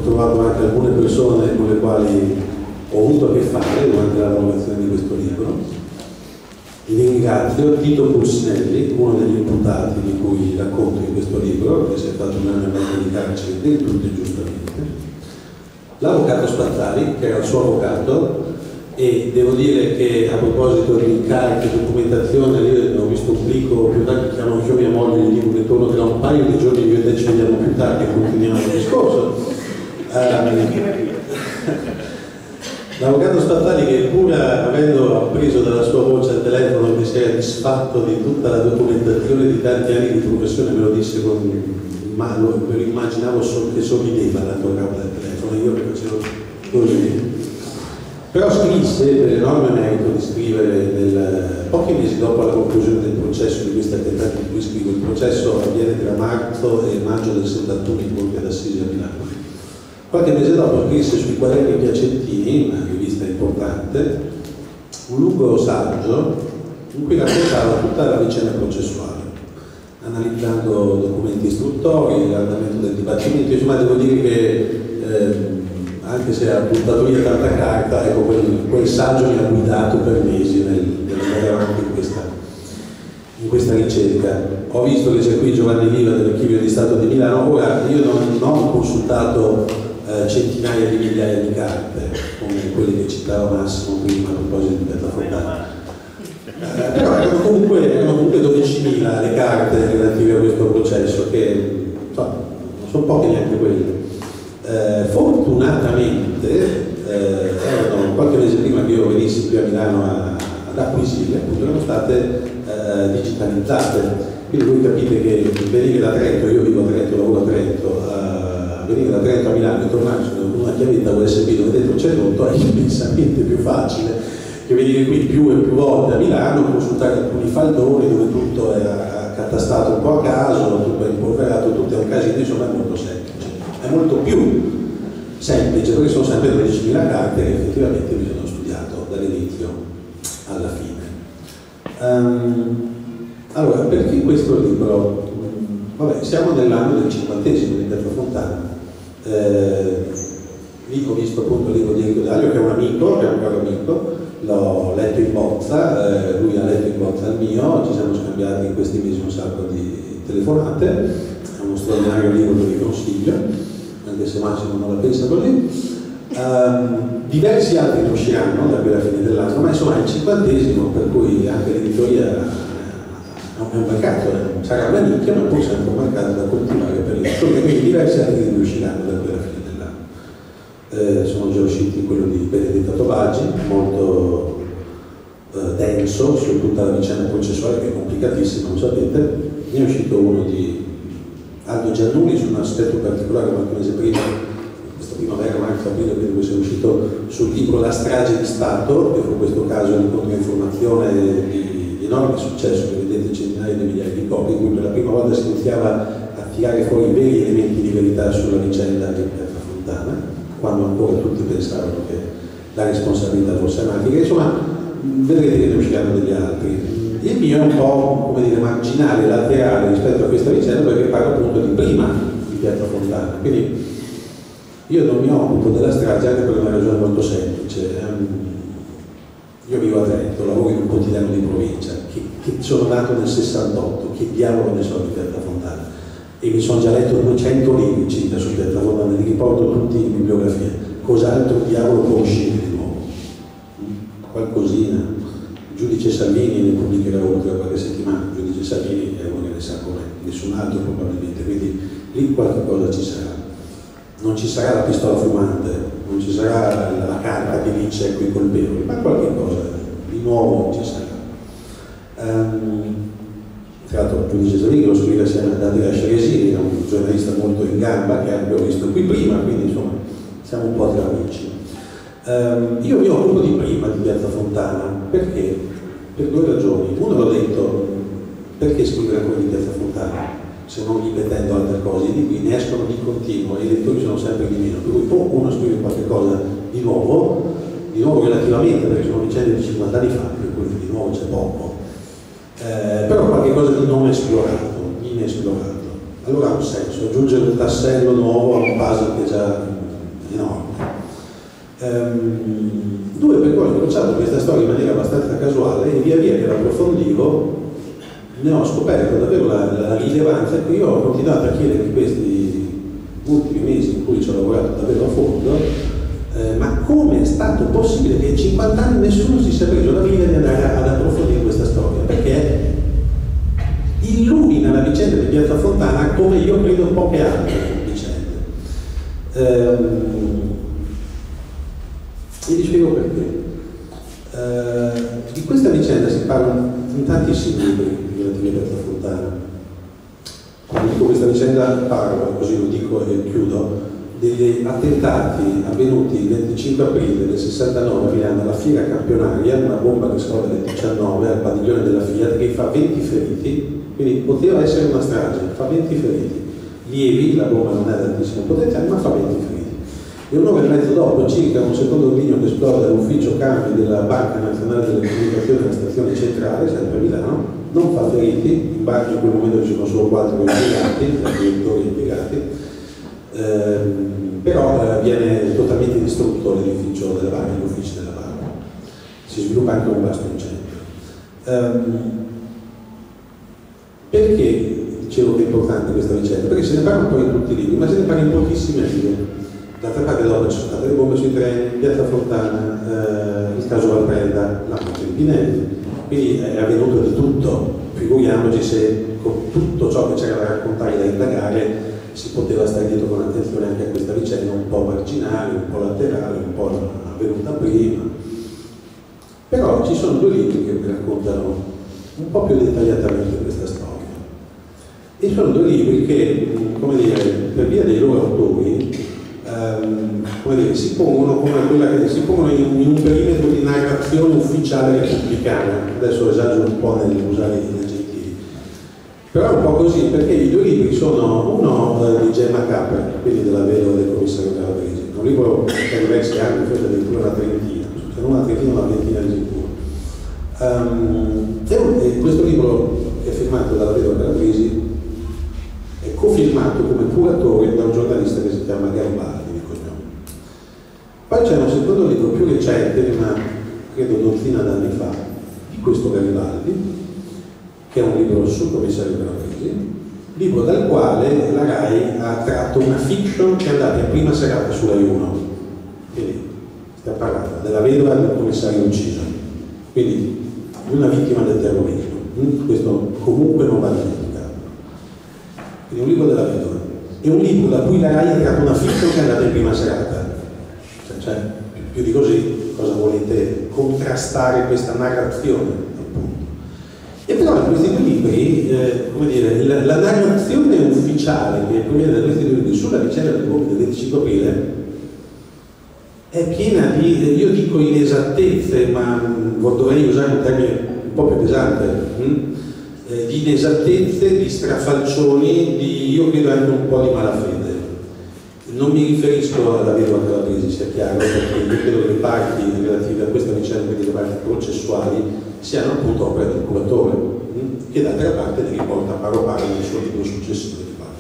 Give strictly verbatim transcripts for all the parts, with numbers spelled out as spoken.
trovato anche alcune persone con le quali ho avuto a che fare durante la lavorazione di questo libro. Vi ringrazio Tito Pulsinelli, uno degli imputati di cui racconto in questo libro, che si è fatto un anno e mezzo di carcere del tutto ingiustamente, l'avvocato Spazzari, che era il suo avvocato, e devo dire che a proposito di incarichi e documentazione, io ho visto un plico più tardi, chiamo anche mia moglie, gli dico che torno tra un paio di giorni, io e te ci vediamo più tardi e continuiamo il discorso. Um, L'avvocato Spazzari, che pur avendo appreso dalla sua voce al telefono che si era disfatto di tutta la documentazione di tanti anni di professione, me lo disse con mano, me lo immaginavo so, che sorrideva l'altro capo del telefono, io mi facevo così. Però scrisse, per l'enorme merito di scrivere, nel, pochi mesi dopo la conclusione del processo di questa tentata di cui scrivo, il processo avviene tra marzo e maggio del settantuno in Corte d'Assise a Milano. Qualche mese dopo scrisse sui Quaderni Piacentini, una rivista importante, un lungo saggio in cui raccontava tutta la vicenda processuale, analizzando documenti istruttori, l'andamento del dibattimento. Insomma, devo dire che eh, anche se ha buttato via tanta carta, ecco, quel, quel saggio mi ha guidato per mesi nel, nell'andare avanti in questa, in questa ricerca. Ho visto che c'è qui Giovanni Riva dell'Archivio di Stato di Milano. Ora, io non, non ho consultato Eh, centinaia di migliaia di carte come quelle che citava Massimo prima a proposito di Piazza Fontana, eh, però erano comunque, erano comunque dodicimila le carte relative a questo processo, che insomma, non sono poche neanche quelle. Eh, fortunatamente eh, erano qualche mese prima che io venissi qui a Milano a, ad acquisirle, appunto erano state eh, digitalizzate, quindi voi capite che venire da Trento, io vivo a Trento, lavoro a Trento, eh, venire da Trento a Milano e tornare con una chiavetta U S B dove dentro c'è tutto è immensamente più facile che venire qui più e più volte a Milano, consultare alcuni faldoni dove tutto è accatastato un po' a caso, tutto è impolverato, tutto è un casino, insomma è molto semplice. È molto più semplice perché sono sempre dodicimila carte che effettivamente mi sono studiato dall'inizio alla fine. Um, allora, perché questo libro? Vabbè, siamo nell'anno del cinquantesimo di Piazza Fontana. Eh, lì ho visto appunto il libro di Enrico Daglio, che è un amico, che è un caro amico, l'ho letto in bozza, eh, lui ha letto in bozza il mio, ci siamo scambiati in questi mesi un sacco di telefonate, è uno straordinario libro che vi consiglio, anche se Massimo non la pensa così. Um, diversi altri ne usciranno da qui alla fine dell'anno, ma insomma è il cinquantesimo, per cui anche l'editoria è un mercato, sarà una nicchia, ma poi sempre un mercato da coltivare per il futuro, quindi diversi altri ne usciranno da qui alla fine dell'anno. Eh, sono già usciti quello di Benedetta Tovaggi, molto eh, denso su tutta la vicenda processuale, che è complicatissima, lo sapete. Ne è uscito uno di Aldo Giannulli su un aspetto particolare qualche mese prima, questa primavera, marzo, aprile, credo che sia uscito sul libro La strage di Stato, che fu questo caso di controinformazione di enorme successo, che vedete centinaia di migliaia di copie, in cui per la prima volta si iniziava a tirare fuori i veri elementi di verità sulla vicenda di Piazza Fontana, quando ancora tutti pensavano che la responsabilità fosse anarchica. Insomma, vedrete che ne usciranno degli altri. Il mio è un po', come dire, marginale, laterale rispetto a questa vicenda, perché parlo appunto di prima di Piazza Fontana. Quindi io non mi occupo della strage anche per una ragione molto semplice. Io vivo a Trento, lavoro in un quotidiano di provincia, che, che sono nato nel sessantotto, che diavolo ne so di Piazza Fontana, e mi sono già letto duecento libri circa su Piazza Fontana, li riporto tutti in bibliografia. Cos'altro diavolo può uscire di nuovo? Qualcosina. Il giudice Salvini ne pubblicherà uno tra qualche settimana, il giudice Salvini è uno che ne sa come nessun altro probabilmente, quindi lì qualche cosa ci sarà. Non ci sarà la pistola fumante, non ci sarà la carta che dice ecco i colpevoli, ma qualche cosa di nuovo ci sarà. Um, tra l'altro il giudice Salvini lo scrive assieme a Davide Sceresini, è un giornalista molto in gamba che anche ho visto qui prima, quindi insomma siamo un po' tra amici. Um, io mi occupo di prima di Piazza Fontana, perché? Per due ragioni. Uno l'ho detto, perché scrivere ancora di Piazza Fontana? Se non ripetendo altre cose, di qui ne escono di continuo e i lettori sono sempre di meno, per cui o uno scrive qualche cosa di nuovo, di nuovo relativamente, perché sono vicende di cinquanta anni fa, per cui di nuovo c'è poco, eh, però qualche cosa di non esplorato, inesplorato. Allora ha un senso, aggiungere un tassello nuovo a un puzzle che già enorme. Um, due, per cui ho cominciato questa storia in maniera abbastanza casuale e via via che l'approfondivo ne ho scoperto davvero la, la rilevanza, e io ho continuato a chiedere in questi ultimi mesi in cui ci ho lavorato davvero a fondo, eh, ma come è stato possibile che in cinquanta anni nessuno si sia preso la briga di andare ad approfondire questa storia, perché illumina la vicenda di Piazza Fontana come io credo poche altre vicende. Um, e vi spiego perché. Uh, di questa vicenda si parla in tantissimi libri relativi a Piazza Fontana. Quando dico questa vicenda parlo, così lo dico e chiudo, degli attentati avvenuti il venticinque aprile del sessantanove a Milano alla fiera campionaria, una bomba che esplode nel diciannove al padiglione della Fiat che fa venti feriti, quindi poteva essere una strage, fa venti feriti, lievi, la bomba non è ad altissimo potenziale, ma fa venti feriti. E un'ora e mezzo dopo, circa un secondo ordigno che esplode all'ufficio cambi della Banca Nazionale delle Comunicazioni della stazione centrale, sempre a Milano, non fa feriti, in banca in quel momento ci sono solo quattro impiegati, direttori impiegati, ehm, però eh, viene totalmente distrutto l'edificio della banca, gli uffici della banca. Si sviluppa anche un vasto incendio. Ehm, perché dicevo che è importante questa vicenda? Perché se ne parla un po' in tutti i libri, ma se ne parla in pochissimi libri. D'altra parte dopo ci sono state le bombe sui treni, Piazza Fontana, eh, il caso Valpreda, la morte di Pinelli, quindi è avvenuto di tutto, figuriamoci se con tutto ciò che c'era da raccontare, da indagare, si poteva stare dietro con attenzione anche a questa vicenda un po' marginale, un po' laterale, un po' avvenuta prima. Però ci sono due libri che vi raccontano un po' più dettagliatamente questa storia. E sono due libri che, come dire, per via dei loro autori, Um, come dire, si pongono come quella che si pongono in, in un perimetro di narrazione ufficiale repubblicana. Adesso esagero un po' nell'usare gli aggettivi, però è un po' così, perché i due libri sono uno eh, di Gemma Capper, quindi della vedova del commissario Calabresi, un libro per diversi anni, forse addirittura una trentina, se non una trentina una ventina di sicuro. Um, e, e questo libro è firmato dalla vedova Calabresi, è cofirmato come curatore da un giornalista che si chiama Garibaldi di cognome. Poi c'è un secondo libro più recente, di una credo dozzina d'anni fa, di questo Garibaldi, che è un libro sul commissario Calabresi, libro dal quale la RAI ha tratto una fiction che è andata in prima serata su Rai uno. Quindi stiamo parlando della vedova del commissario ucciso, quindi di una vittima del terrorismo. Questo comunque non va dimenticato. Quindi un libro della vedova e un libro da cui la RAI ha tratto una fiction che è andata in prima serata. Cioè, cioè, più di così, cosa volete contrastare questa narrazione, appunto. E però in questi due libri, eh, come dire, la, la narrazione ufficiale che proviene da questi due libri sulla vicenda del bombe del venticinque aprile è piena di, io dico inesattezze, ma dovrei usare un termine un po' più pesante, hm? eh, di inesattezze, di strafalcioni, di, io credo anche un po' di malafede. Non mi riferisco alla vedova Calabresi, sia chiaro, perché io credo che le parti relative a questa vicenda, quindi le parti processuali, siano appunto opera del curatore, hm? che d'altra parte ne riporta paro paro nel suo libro successivo.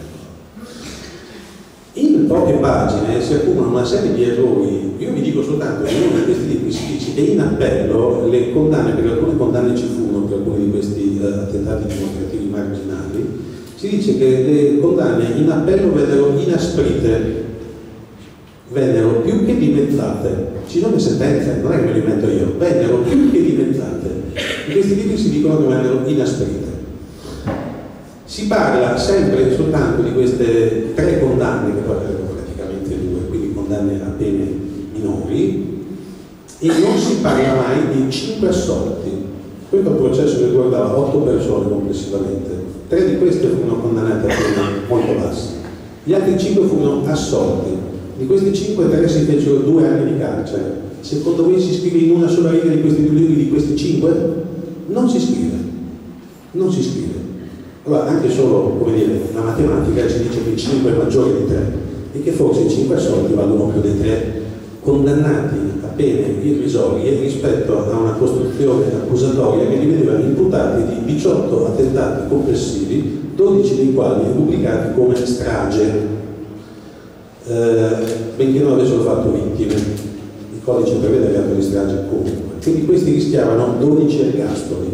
In poche pagine si accumulano una serie di errori. Io vi dico soltanto che in uno di questi libri si dice che in appello le condanne, perché alcune condanne ci furono per alcuni di questi uh, attentati dimostrativi marginali, si dice che le condanne in appello vennero inasprite, vennero più che dimezzate. Ci sono le sentenze, non è che me le invento io, vennero più che dimezzate. In questi libri si dicono che vennero inasprite. Si parla sempre soltanto di queste tre condanne, che poi erano praticamente due, quindi condanne a pene minori, e non si parla mai di cinque assolti. Questo processo riguardava otto persone complessivamente, tre di queste furono condannate a pene molto basse, gli altri cinque furono assolti. Di questi cinque, tre si fecero due anni di carcere. Secondo voi si scrive in una sola riga di questi due libri di questi cinque? Non si scrive, non si scrive. Allora, anche solo, come dire, la matematica ci dice che cinque è maggiore di tre e che forse i cinque assolti valgono più dei tre condannati a pene irrisorie rispetto a una costruzione accusatoria che li vedeva imputati di diciotto attentati complessivi, dodici dei quali pubblicati come strage. eh, benché non avessero fatto vittime. Il codice prevede reato di strage comunque. Quindi questi rischiavano dodici ergastoli.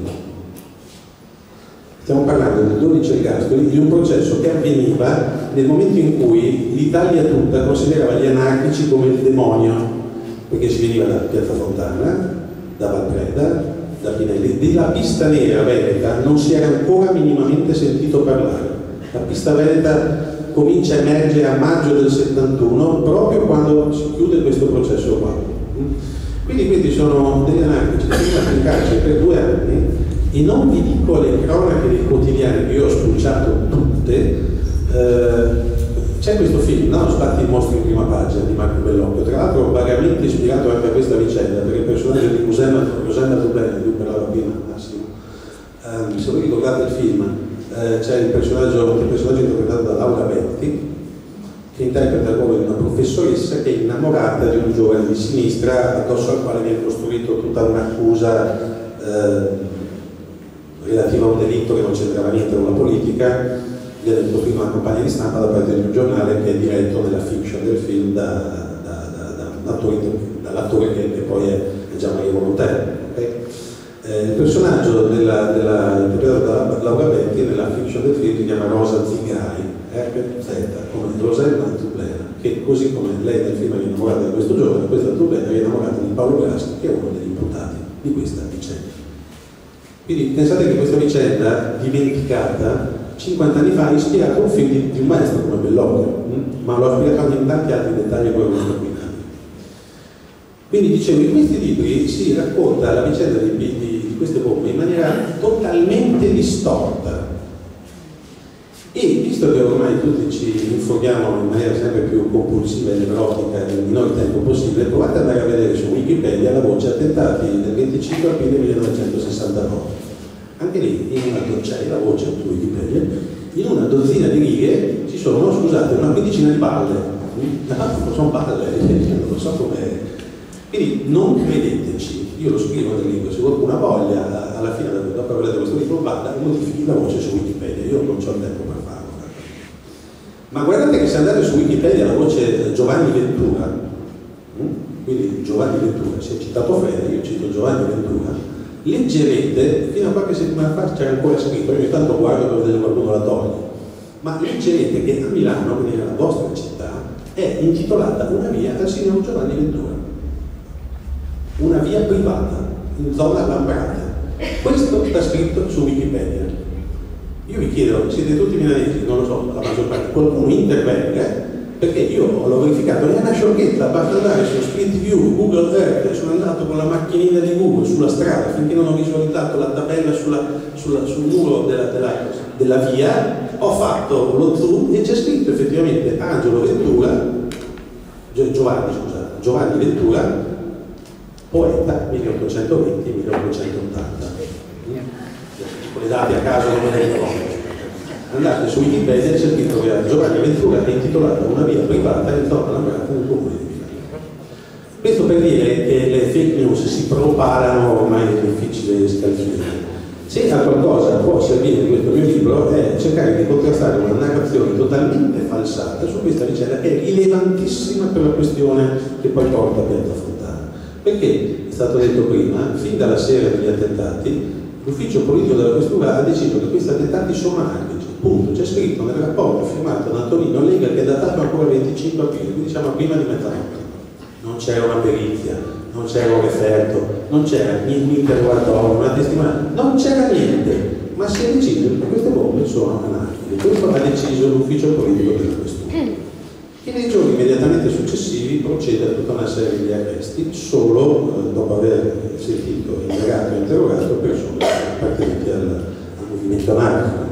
Stiamo parlando di dodici ergastoli di un processo che avveniva nel momento in cui l'Italia tutta considerava gli anarchici come il demonio, perché si veniva da Piazza Fontana, da Valpreda, da Pinelli. Della pista nera veneta non si era ancora minimamente sentito parlare. La pista veneta comincia a emergere a maggio del settantuno, proprio quando si chiude questo processo qua. Quindi questi sono degli anarchici che sono stati in carcere per due anni, e non vi dico le cronache dei quotidiani che io ho spulciato tutte. eh, c'è questo film, no? Sbatti i mostri in prima pagina di Marco Bellocchio, tra l'altro vagamente ispirato anche a questa vicenda, perché il personaggio di Rosanna Trubene, di cui parlava prima Massimo, um, se voi ricordate il film, eh, c'è il personaggio, il personaggio interpretato da Laura Betti, che interpreta il ruolo di una professoressa che è innamorata di un giovane di sinistra, addosso al quale viene costruito tutta un'accusa eh, relativa a un delitto che non c'entrava niente con la politica. Viene costruita una campagna di stampa da parte di un giornale che è diretto nella fiction del film da, da, da, da dall'attore che, che poi è, è Gian Maria Volontè. Okay? Eh, il personaggio della, della, interpretato da Laura Betti nella fiction del film si chiama Rosa Zingari, R Z, come Rosella Tublena, che così come lei nel film è innamorata di questo giovane, questa Tublena è innamorata di Paolo Grassi, che è uno degli imputati di questa vicenda. Quindi pensate che questa vicenda, dimenticata, cinquanta anni fa ha ispirato un film di, di un maestro come Bellocchio, hm? ma l'ho ispirato anche in tanti altri dettagli come non sto qui. Quindi dicevo, in questi libri si racconta la vicenda di, di, di queste bombe in maniera totalmente distorta. E visto che ormai tutti ci informiamo in maniera sempre più compulsiva e neurotica nel minor tempo possibile, provate ad andare a vedere su Wikipedia la voce attentati del venticinque aprile millenovecentosessantanove. Anche lì, in una c'è la voce su Wikipedia, in una dozzina di righe ci sono, no, scusate, una quindicina di balle. No, sono balle, non lo so com'è. Quindi non credeteci, io lo scrivo nel libro, se qualcuno ha voglia, alla fine, dopo aver letto questo libro, vada e modifichi la voce su Wikipedia, io non ho il tempo per farlo. Ma guardate che se andate su Wikipedia la voce Giovanni Ventura, quindi Giovanni Ventura, si è citato Fede, io cito Giovanni Ventura, leggerete, fino a qualche settimana fa c'era ancora scritto, io ogni tanto guardo per vedere qualcuno la toglie, ma leggerete che a Milano, quindi nella vostra città, è intitolata una via al signor Giovanni Ventura. Una via privata in zona Lambrate. Questo sta scritto su Wikipedia. Io vi chiedo, siete tutti milanesi, non lo so, la maggior parte, qualcuno intervenga, perché io l'ho verificato, è una sciocchezza, basta andare su Street View, Google Earth, sono andato con la macchinina di Google sulla strada finché non ho visualizzato la tabella sulla, sulla, sul muro della, della, della via, ho fatto lo zoom e c'è scritto effettivamente Angelo Ventura, Giovanni, scusate, Giovanni Ventura, poeta milleottocentoventi milleottocentottanta. Con le date a caso non me ne ricordo. Andate su Wikipedia e c'è scritto che Giovanni Ventura è intitolata una via privata in zona Lambrate nel comune di Milano. Questo per dire che le fake news si propalano ormai è difficile scalfire. Se a qualcosa può servire questo mio libro è cercare di contrastare una narrazione totalmente falsata su questa vicenda che è rilevantissima per la questione che poi porta a Piazza Fontana. Perché, è stato detto prima, fin dalla sera degli attentati, l'ufficio politico della questura ha deciso che questi attentati sono anarchici, punto. C'è scritto nel rapporto firmato da Antonino Lega che è datato ancora il venticinque aprile, quindi diciamo prima di mezzanotte. Non c'era una perizia, non c'era un referto, non c'era un interrogatorio, una testimonianza, non c'era niente, ma si è deciso che queste bombe sono anarchiche. Questo ha deciso l'ufficio politico della questura, che nei giorni immediatamente successivi procede a tutta una serie di arresti solo eh, dopo aver sentito, indagato e interrogato persone appartenenti al, al movimento anarchico.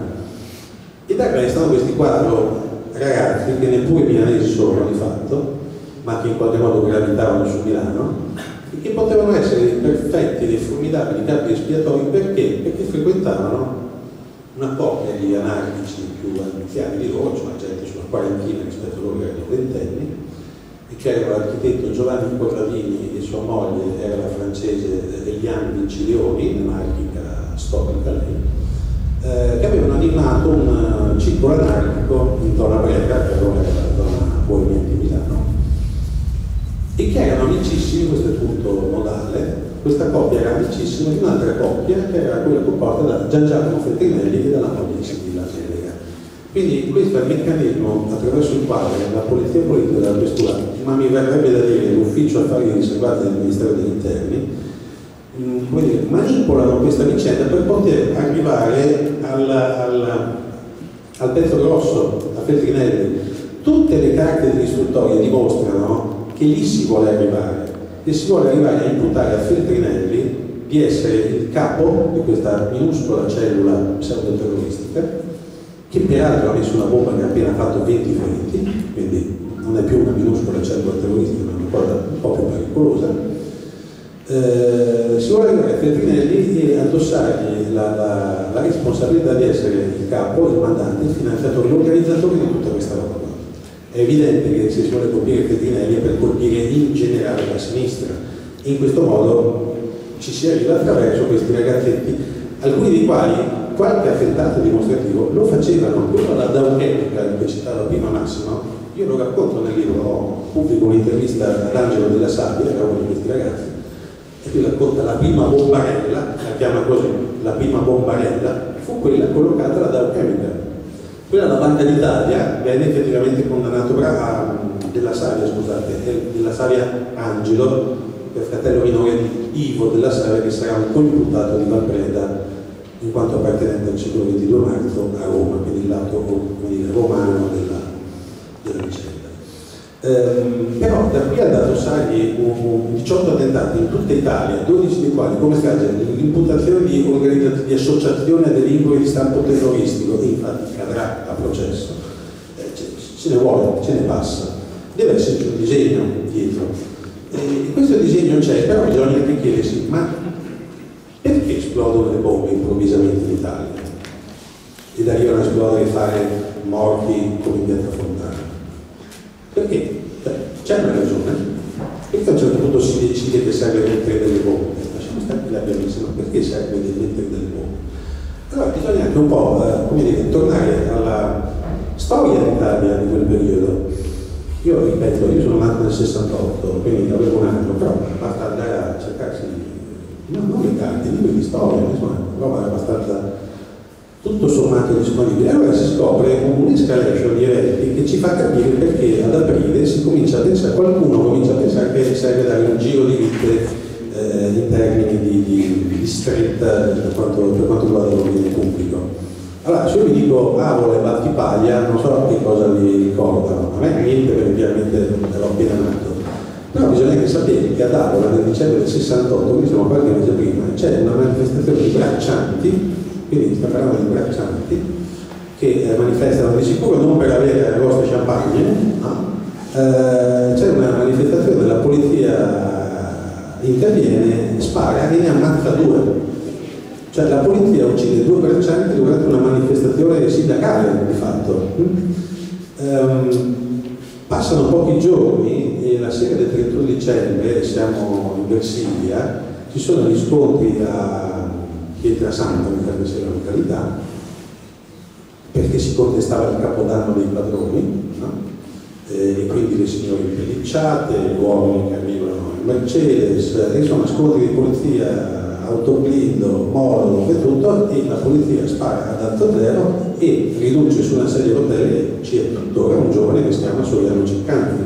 Ed arrestano questi quattro ragazzi che neppure milanesi sono di fatto, ma che in qualche modo gravitavano su Milano e che potevano essere dei perfetti, dei formidabili capi espiatori. Perché? Perché frequentavano una coppia di anarchici più anziani di loro, cioè gente sulla quarantina rispetto a loro che erano ventenni, e che era l'architetto Giovanni Corradini e sua moglie era la francese Eliane Vincileoni, anarchica storica lei, eh, che avevano animato un circolo anarchico in zona Brera, che allora era la zona Movimenti Milano, e che erano amicissimi, questo è il punto nodale. Questa coppia era amicissima di un'altra coppia che era quella composta da Gian Giacomo Feltrinelli e dalla moglie Sibilla Selega. Quindi questo è il meccanismo attraverso il quale la polizia politica della questura, ma mi verrebbe da dire l'ufficio affari riservati del Ministero degli Interni, mh, dire, manipolano questa vicenda per poter arrivare al, al, al pezzo grosso, a Feltrinelli. Tutte le carte dell'istruttoria dimostrano che lì si vuole arrivare, che si vuole arrivare a imputare a Feltrinelli di essere il capo di questa minuscola cellula pseudoterroristica, che peraltro ha messo una bomba che ha appena fatto venti feriti, quindi non è più una minuscola cellula terroristica, ma una cosa un po' più pericolosa. Eh, si vuole arrivare a Feltrinelli e addossargli la, la, la responsabilità di essere il capo, il mandante, il finanziatore, l'organizzatore di tutta questa roba. È evidente che se si vuole colpire Feltrinelli è per colpire in generale la sinistra, e in questo modo ci si arriva attraverso questi ragazzetti, alcuni dei quali qualche attentato dimostrativo lo facevano. Quello alla Dauchenica che citava prima Massimo, io lo racconto nel libro, ho pubblico un'intervista ad Angelo della Sabbia, era uno di questi ragazzi, e lui racconta la prima bombarella, la chiama così, la prima bombarella, fu quella collocata alla Dauchenica. Quella alla Banca d'Italia venne effettivamente condannato a, della Savia, scusate, della Savia Angelo, il fratello minore di Ivo della Savia, che sarà un coimputato di Valpreda in quanto appartenente al ciclo ventidue marzo a Roma, quindi il lato, come dire, romano della, della vicenda. Ehm, però da qui ad addossargli diciotto attentati in tutta Italia, dodici dei quali come strage, l'imputazione di, di associazione a delinquere di stampo terroristico, e infatti cadrà a processo, eh, ce, ce ne vuole, ce ne passa, deve esserci un disegno dietro. E questo disegno c'è, però bisogna anche chiedersi, ma perché esplodono le bombe improvvisamente in Italia ed arrivano a esplodere e fare morti come in Piazza Fontana? Perché? Cioè, c'è una ragione, perché a un certo punto si decide che serve mettere delle bombe, lasciamo stare che l'abbia messo, ma perché serve mettere delle bombe? Allora bisogna anche un po', eh, come dire, tornare alla storia d'Italia di quel periodo. Io ripeto, io sono nato nel sessantotto, quindi avevo un anno, però basta andare a cercarsi, no, non le carte, i libri di storia, insomma, roba abbastanza tutto sommato disponibile. Allora si scopre un'escalation di eventi che ci fa capire perché ad aprile si comincia a pensare, qualcuno comincia a pensare che serve dare un giro di vite eh, in termini di, di, di stretta per quanto, per quanto riguarda l'ordine pubblico. Allora, se io vi dico Avola e Battipaglia, non so che cosa vi ricordano, a me niente perché chiaramente ero appena nato. Però bisogna anche sapere che ad Avola nel dicembre del sessantotto, quindi siamo qualche mese prima, c'è una manifestazione di braccianti, quindi stiamo parlando di braccianti, che eh, manifestano di sicuro non per avere arrosto e champagne, no? Eh, c'è una manifestazione, la polizia interviene, spara e ne ammazza due. Cioè la polizia uccide due braccianti durante una manifestazione sindacale, di fatto. Um, passano pochi giorni e la sera del trentuno dicembre, siamo in Versilia, ci sono gli scontri a Pietrasanta, mi pare sia la località, perché si contestava il capodanno dei padroni, no? E quindi le signore impellicciate, gli uomini che arrivano in Mercedes, insomma scontri di polizia, autoblindo, molotov e tutto, e la polizia spara ad alto zero e riduce su una sedia di rotelle e c'è tuttora un giovane che si chiama Soriano Ciccanti.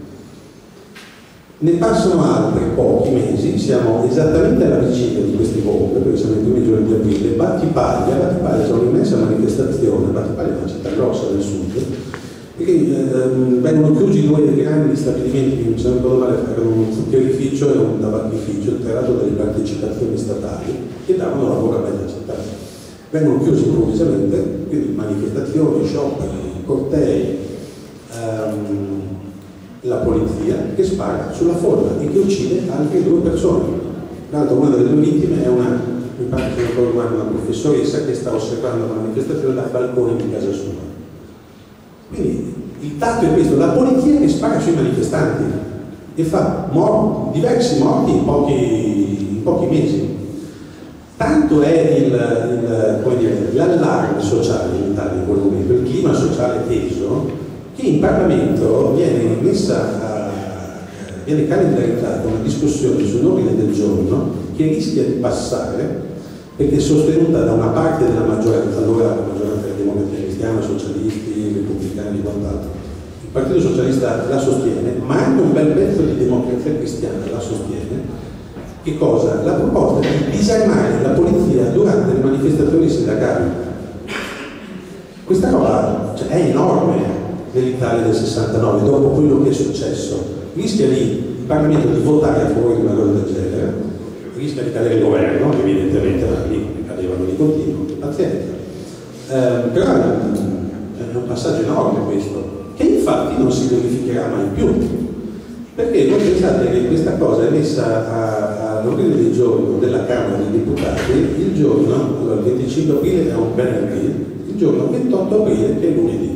Ne passano altri pochi mesi, siamo esattamente alla vigilia di queste bombe, perché siamo i primi giorni di aprile. Battipaglia, Battipaglia c'è un'immensa manifestazione, Battipaglia è una città grossa del sud, perché ehm, vengono chiusi due grandi stabilimenti che mi sembra ricordo male, erano un zuccherificio e un tabacchificio, tra l'altro delle partecipazioni statali, che davano lavoro a mezza città. Vengono chiusi improvvisamente, quindi manifestazioni, scioperi, cortei, ehm, la polizia che spara sulla folla e che uccide altre due persone. Tra l'altro una delle due vittime è una, mi pare che non ricordo, una professoressa che sta osservando la manifestazione dal balcone di casa sua. Quindi il dato è questo, la polizia che spara sui manifestanti e fa mor diversi morti in pochi, in pochi mesi. Tanto è l'allarme sociale in Italia in quel momento, il clima sociale teso, che che in Parlamento viene messa a, viene calendarizzata una discussione su un ordine del giorno che rischia di passare perché è sostenuta da una parte della maggioranza, allora la maggioranza della Democrazia Cristiana, socialisti, repubblicani e quant'altro. Il Partito Socialista la sostiene, ma anche un bel pezzo di Democrazia Cristiana la sostiene. Che cosa? La proposta di disarmare la polizia durante le manifestazioni sindacali. Questa roba, cioè, è enorme nell'Italia del sessantanove, dopo quello che è successo. Rischia lì il Parlamento di votare a favore di una cosa del genere, rischia di cadere il governo, evidentemente lì cadevano di continuo, pazienza. Eh, però è un passaggio enorme questo, che infatti non si verificherà mai più. Perché voi pensate che questa cosa è messa all'ordine del giorno della Camera dei Deputati il giorno, allora il venticinque aprile è un venerdì, il giorno ventotto aprile che è lunedì.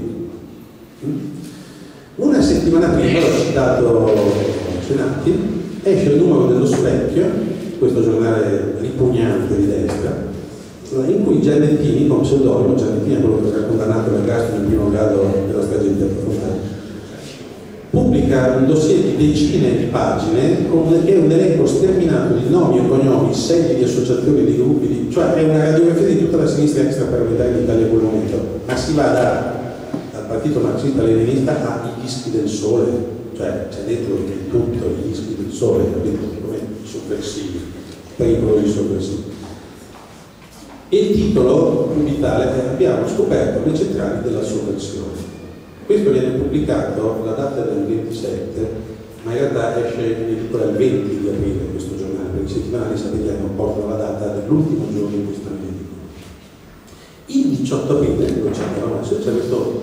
Una settimana prima, l'ho citato Cenacchi, esce il numero dello Specchio, questo giornale ripugnante di destra, in cui Giannettini, con pseudonimo, Giannettini è quello che era condannato all'ergastolo nel primo grado della strage di Piazza pubblica un dossier di decine di pagine con che è un elenco sterminato di nomi e cognomi, segni di associazioni, di gruppi, di, cioè è una radiografia di tutta la sinistra extraparlamentare in Italia in quel momento, ma si va da, dal partito marxista-leninista ai dischi del sole, cioè c'è dentro tutto, i dischi del sole, come sovversivi, pericolosi sovversivi. E il titolo vitale è "Abbiamo scoperto le centrali della sovversione". Questo viene pubblicato la data del ventisette, ma in realtà esce in edicola il venti di aprile questo giornale, perché i settimanali sappiamo portano la data dell'ultimo giorno in cui stanno in edicola. Il diciotto aprile, dove c'è questo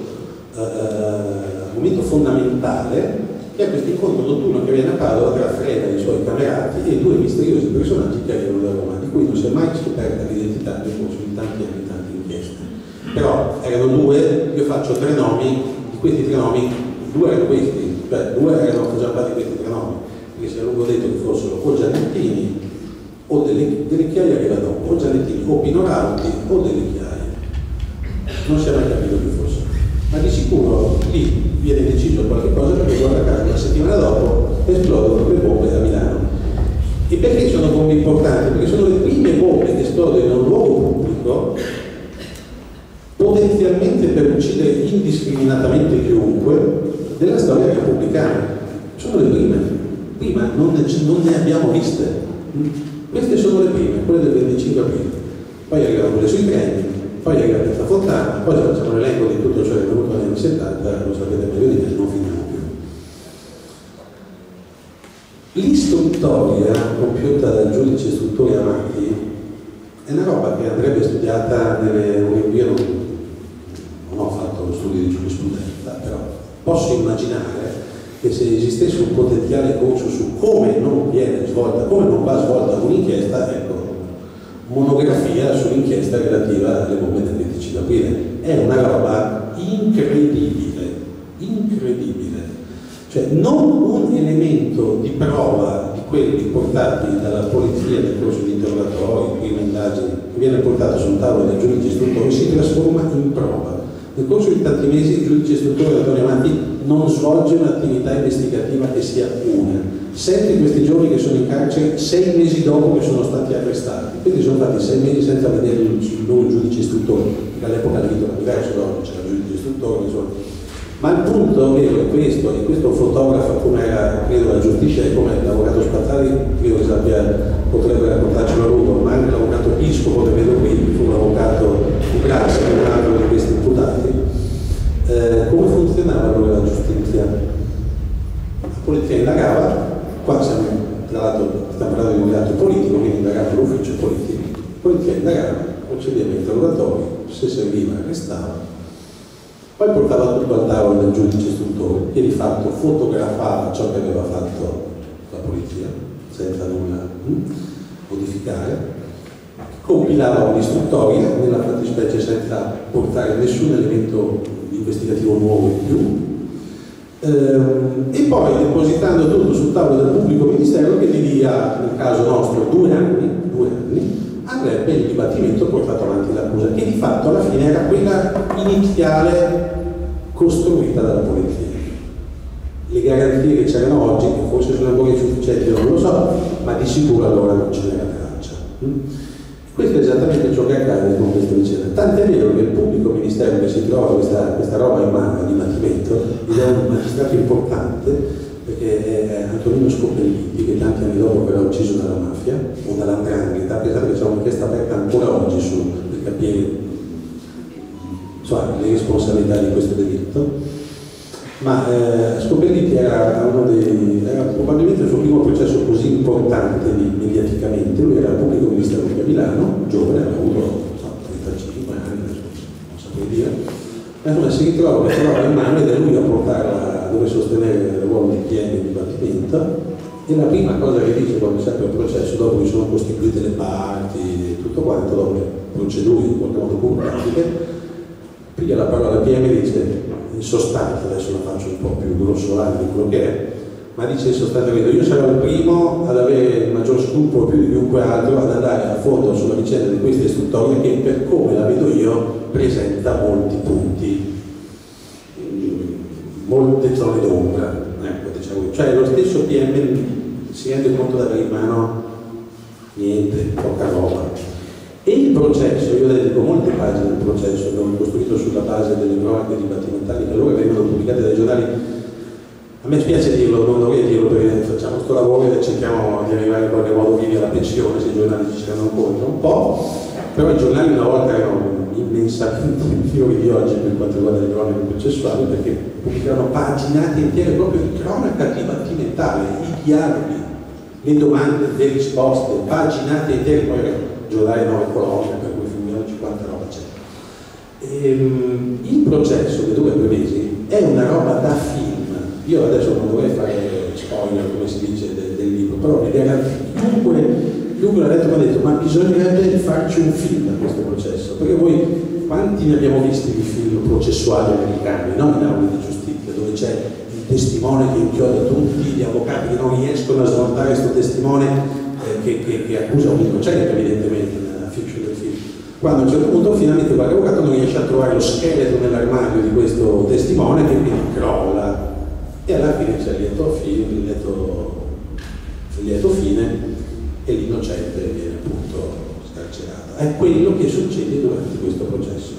uh, momento fondamentale, che è questo incontro notturno che viene a Padova tra Freda e i suoi camerati e due misteriosi personaggi che arrivano da Roma, di cui non si è mai scoperta l'identità nel corso di tanti anni, tante inchieste. Però erano due, io faccio tre nomi. Questi tre nomi, due erano questi, cioè due erano già fatti questi tre nomi, perché si è lungo detto che fossero o Giannettini o delle, delle Chiaie arriva dopo, o Giannettini o Pino Rauti o delle Chiaie. Non si è mai capito chi fossero, ma di sicuro lì viene deciso qualche cosa perché guarda caso una settimana dopo esplodono le bombe a Milano. E perché sono bombe importanti? Perché sono le prime bombe che esplodono in un luogo pubblico potenzialmente per uccidere indiscriminatamente chiunque della storia repubblicana. Sono le prime, prima non ne, non ne abbiamo viste. Queste sono le prime, quelle del venticinque aprile. Poi arrivano quelle sui treni, poi arriva Piazza Fontana, poi se facciamo l'elenco di tutto ciò che è venuto negli anni settanta, lo sapete meglio di me, non finiamo più. L'istruttoria compiuta dal giudice istruttore Amati è una roba che andrebbe studiata nelle Olimpiadi. Non ho fatto lo studio di giurisprudenza, però posso immaginare che se esistesse un potenziale corso su come non viene svolta, come non va svolta un'inchiesta, ecco, monografia sull'inchiesta relativa alle bombe del venticinque aprile. È una roba incredibile, incredibile. Cioè non un elemento di prova di quelli portati dalla polizia nel corso di interrogatori, prime indagini, che viene portato sul tavolo del giudice istruttore, si trasforma in prova. Nel corso di tanti mesi il giudice istruttore Antonio Amati non svolge un'attività investigativa che sia una. Sette di questi giorni che sono in carcere, sei mesi dopo che sono stati arrestati. Quindi sono stati sei mesi senza vedere il loro giudice istruttore, perché all'epoca il rito era diverso, no? C'era il giudice istruttore, insomma. Ma il punto vero è questo, e questo fotografo come era, credo, la giustizia e come l'avvocato Spazzali, credo che sappia, potrebbe raccontarcelo a lungo, ma anche l'avvocato Piscopo che vedo qui, fu un avvocato di Grasse, un altro di questi imputati. Eh, come funzionava allora la giustizia? La polizia indagava, qua siamo, tra l'altro stiamo parlando di un reato politico, quindi indagava l'ufficio politico, la polizia indagava, procedeva interrogatori, se serviva arrestava, poi portava tutto al tavolo del giudice istruttore che di fatto fotografava ciò che aveva fatto la polizia senza nulla hm, modificare, compilava un'istruttoria, nella fattispecie senza portare nessun elemento investigativo nuovo in più, ehm, e poi depositando tutto sul tavolo del pubblico ministero che gli dia, nel caso nostro, due anni, due anni avrebbe il dibattimento portato avanti l'accusa, che di fatto alla fine era quella iniziale costruita dalla polizia. Le garanzie che c'erano oggi, che forse sono ancora insufficienti, non lo so, ma di sicuro allora non ce n'era traccia. Questo è esattamente ciò che accade con questa vicenda. Tant'è vero che il pubblico ministero che si trova questa, questa roba in mano di Dibattimento, ed è un magistrato importante, perché è Antonino Scopelliti, che tanti anni dopo verrà ucciso dalla mafia o dall'andrangheta. Pensate che c'è un'inchiesta aperta ancora oggi su, per capire insomma, le responsabilità di questo delitto. Ma eh, Scopelliti era, uno dei, era probabilmente il suo primo processo così importante di, mediaticamente. Lui era il pubblico ministero di Milano, giovane, aveva avuto no, trentacinque anni, non saprei dire. Ma insomma si ritrova questa roba in mano ed è lui a portarla dove sostenere il ruolo di P M di Dibattimento. E la prima cosa che dice quando serve il processo, dopo che sono costituite le parti e tutto quanto, dopo le procedure in qualche modo burocratiche, piglia la parola al P M e dice, in sostanza, adesso la faccio un po' più grossolana di quello che è, ma dice in sostanza che io sarò il primo ad avere il maggior scrupolo più di chiunque altro ad andare a fondo sulla vicenda di questa istruttoria che, per come la vedo io, presenta molti punti, molte zone d'ombra, ecco, diciamo. Cioè lo stesso P M si rende conto di avere in mano niente, poca roba. E il processo, io dedico molte pagine del processo, che ho costruito sulla base delle cronache dibattimentali che allora vengono pubblicate dai giornali. A me spiace dirlo, non dovrei dirlo perché facciamo questo lavoro e cerchiamo di arrivare in qualche modo vivi alla pensione, se i giornali ci rendono conto un po', però i giornali una volta erano immensamente inferiori di oggi per quanto riguarda le cronache processuali, perché pubblicavano paginate intere proprio di cronaca dibattimentale, i dialoghi, le domande, le risposte, paginate intere, poi erano giornali nove colonne, per cui figuriamoci quanta roba c'è. Ehm, il processo che dura due mesi è una roba da film. Io adesso non dovrei fare spoiler, come si dice, del, del libro, però mi chiunque, chiunque l'ha letto mi ha detto ma bisognerebbe farci un film da questo processo, perché voi quanti ne abbiamo visti di film processuali americani, no? In aule di giustizia, dove c'è il testimone che inchioda tutti, gli avvocati che non riescono a smontare questo testimone eh, che, che, che accusa un innocente, evidentemente nella fiction del film. Quando a un certo punto finalmente qualche avvocato non riesce a trovare lo scheletro nell'armadio di questo testimone, che quindi crolla. E alla fine c'è il lieto fine, il lieto, il lieto fine e l'innocente viene appunto scarcerato. È quello che succede durante questo processo.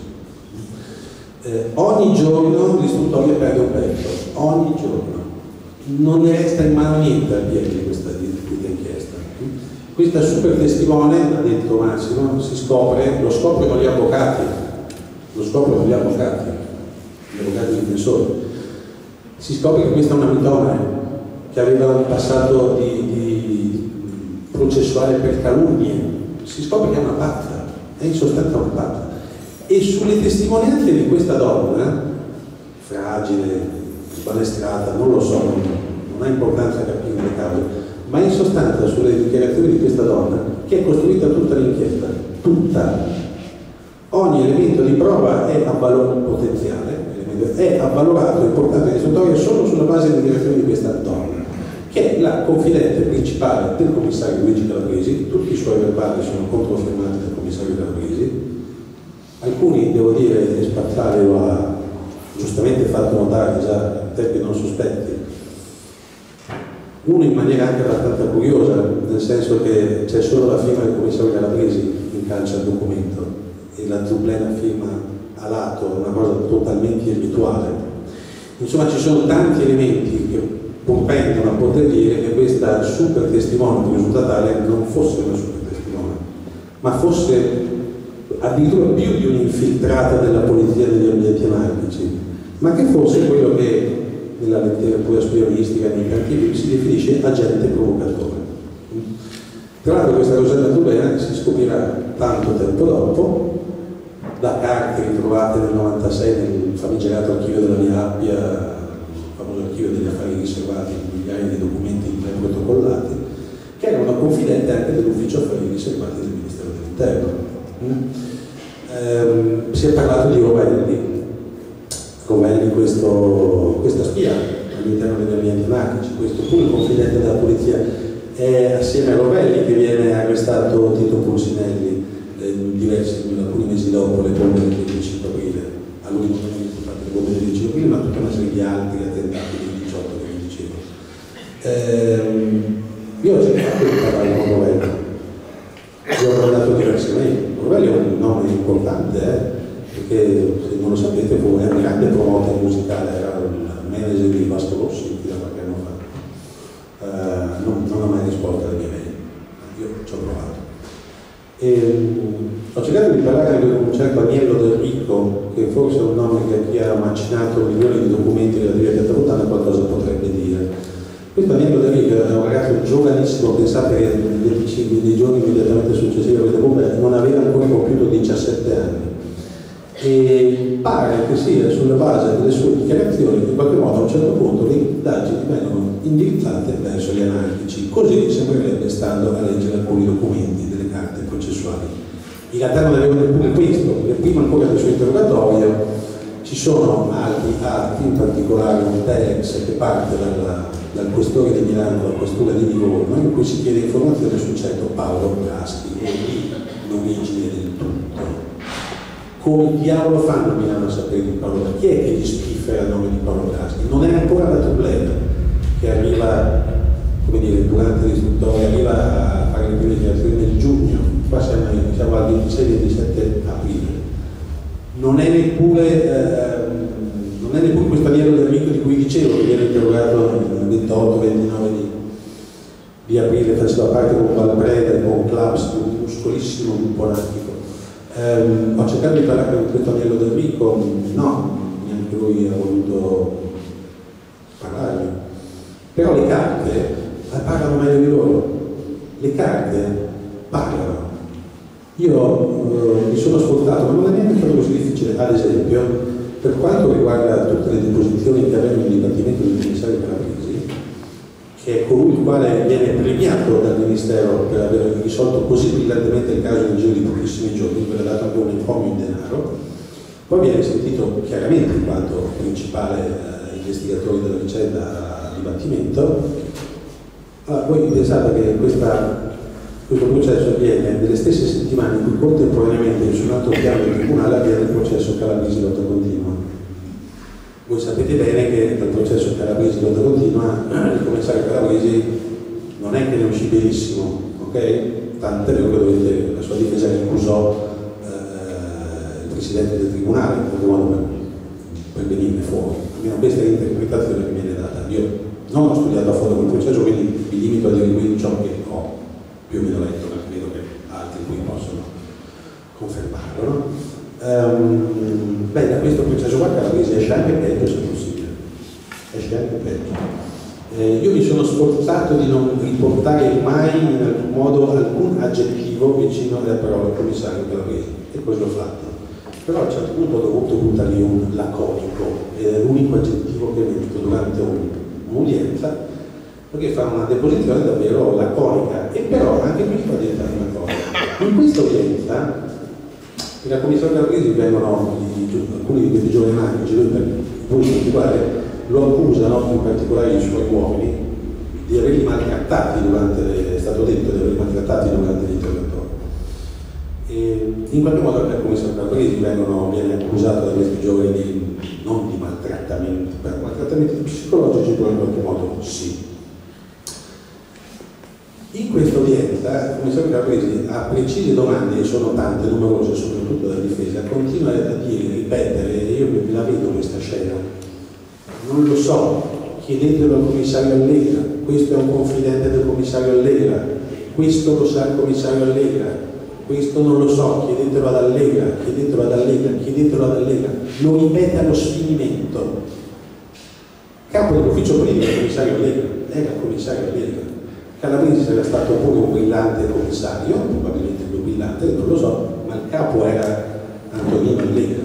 Eh, ogni giorno l'istruttoria perde un pezzo, ogni giorno. Non ne resta in mano niente al P M di questa, di questa inchiesta. Questa super testimone, ha detto Massimo, si scopre, lo scoprono gli avvocati, lo scoprono gli avvocati, gli avvocati difensori. Si scopre che questa è una mitomane che aveva un passato di, di processuale per calunnie. Si scopre che è una pazza, è in sostanza una pazza. E sulle testimonianze di questa donna, fragile, sbalestrata, non lo so, non, non ha importanza capire le cause, ma in sostanza sulle dichiarazioni di questa donna, che è costruita tutta l'inchiesta, tutta, ogni elemento di prova è avvalorato potenziale, è avvalorato, importante l'istruttoria solo sulla base delle dichiarazioni di questa donna, che è la confidente principale del commissario Luigi Calabresi. Tutti i suoi verbali sono controfirmati dal commissario Calabresi, alcuni, devo dire, Spazzale lo ha giustamente fatto notare già in tempi non sospetti, uno in maniera anche abbastanza curiosa, nel senso che c'è solo la firma del commissario Calabresi in calce al documento e la zublena firma a lato, una cosa totalmente irrituale. Insomma, ci sono tanti elementi che compendono a poter dire che questa super testimone che risulta tale non fosse una super testimone, ma fosse addirittura più di un'infiltrata della polizia degli ambienti anarchici, ma che fosse quello che nella letteratura spionistica, nei cantieri, si definisce agente provocatore. Tra l'altro questa Rossella Zublena si scoprirà tanto tempo dopo, da carte ritrovate nel novantasei nel famigerato archivio della Via Appia, il famoso archivio degli affari riservati, migliaia di documenti protocollati, che era una confidente anche dell'ufficio affari riservati del Ministero dell'Interno. Mm. Ehm, si è parlato di Rovelli, Rovelli questo, questa spia all'interno degli ambienti anarchici, questo pure confidente della polizia. È assieme a Rovelli che viene arrestato Tito Pulcinelli diversi, alcuni mesi dopo le bombe del venticinque aprile. A lui non sono imputate le bombe del venticinque aprile, ma gli altri attentati del diciotto che vi dicevo. Ehm, io ho cercato di parlare con Rovelli, io ho parlato diversamente. Rovelli è un nome importante, eh, perché se non lo sapete fu un grande promoter musicale, era il manager di Vasco Rossi da qualche anno fa. Uh, non, non ho mai risposto alle mie mail, io ci ho provato. E, um, ho cercato di parlare con un certo Agnello Del Ricco, che forse è un nome che a chi ha macinato milioni di documenti relativi a Piazza Fontana qualcosa potrebbe dire. Questo Agnello Del Ricco è un ragazzo giovanissimo, pensate che nei venticinque giorni immediatamente successivi a questa bomba non aveva ancora compiuto diciassette anni. E pare che sia sulla base delle sue dichiarazioni che in qualche modo a un certo punto le indagini vengono indirizzate verso gli anarchici, così sembrerebbe stando a leggere alcuni documenti delle carte processuali. In realtà non avevano neppure questo, perché prima ancora del suo interrogatorio ci sono altri atti, in particolare un telex che parte dalla, dal questore di Milano, dalla questura di Livorno, in cui si chiede informazioni sul certo Paolo Braschi e l'origine del tutto. Come diavolo fanno a Milano a sapere di Paolo Braschi? Chi è che gli spiffera il nome di Paolo Braschi? Non è ancora la problema che arriva, come dire, durante l'istruttoria, arriva a fare le prime dichiarazioni nel giugno, qua siamo, siamo al ventisei ventisette aprile. Non è neppure, eh, non è neppure questo Agnello Del Ricco di cui dicevo, che viene interrogato il ventotto ventinove di, di aprile, faceva parte con Valbreda, con Claps, un muscolissimo gruppo anarchico. Um, ho cercato di parlare con questo Agnello Del Ricco, no, neanche lui ha voluto parlarmi. Però le carte parlano meglio di loro, le carte parlano. Io uh, mi sono sforzato, ma non è neanche stato così difficile, ad esempio, per quanto riguarda tutte le deposizioni che avevano il dibattimento del commissario Calabresi, che è colui il quale viene premiato dal Ministero per aver risolto così brillantemente il caso nel giro di pochissimi giorni, per aver dato anche un encomio in denaro, poi viene sentito chiaramente in quanto principale eh, investigatore della vicenda a dibattimento. Allora, voi pensate che questa, questo processo avviene nelle stesse settimane in cui contemporaneamente su un altro piano del tribunale avviene il processo Calabresi lotta continua. Voi sapete bene che dal processo Calabresi lotta continua il commissario Calabresi non è che ne uscì benissimo, ok? Tant'è vero che dovete, la sua difesa ricusò eh, il presidente del tribunale in qualche modo per, per venirne fuori. Almeno questa è l'interpretazione che viene data. Io non ho studiato a fondo quel processo, quindi mi limito a dire qui ciò che ho più o meno letto, ma credo che altri qui possono confermarlo, no? Um, beh, da questo processo qua Calabresi esce anche peggio, se possibile, esce anche peggio. Eh, io mi sono sforzato di non riportare mai in alcun modo alcun aggettivo vicino alle parole commissario Calabresi, e così ho fatto. Però a un certo punto ho dovuto buttargli un laconico, ed è l'unico aggettivo che ho detto durante un'udienza, perché fa una deposizione davvero laconica, e però anche qui fa diventare una cosa. In questa udienza la commissione Calabresi vengono di, alcuni di questi giovani anarchici, lui per voi in particolare lo accusano, in particolare i suoi uomini, di averli maltrattati durante le, è stato detto di averli maltrattati durante l'interrogatorio. E in qualche modo la commissione Calabresi vengono, viene accusato da questi giovani di, non di maltrattamenti, per maltrattamenti psicologici, però in qualche modo sì. In questa udienza il commissario Calabresi a precise domande, e sono tante, numerose, soprattutto dalla difesa, continua a dire, ripetere, io me la vedo questa scena, non lo so, chiedetelo al commissario Allegra, questo è un confidente del commissario Allegra, questo lo sa il commissario Allegra, questo non lo so, chiedetelo ad Allegra, chiedetelo ad Allegra, chiedetelo ad Allegra, lo ripete allo sfinimento. Capo dell'ufficio politico è il commissario Allegra, era il commissario Allegra. Calabresi era stato pure un brillante commissario, probabilmente più brillante, non lo so, ma il capo era Antonino Allegra.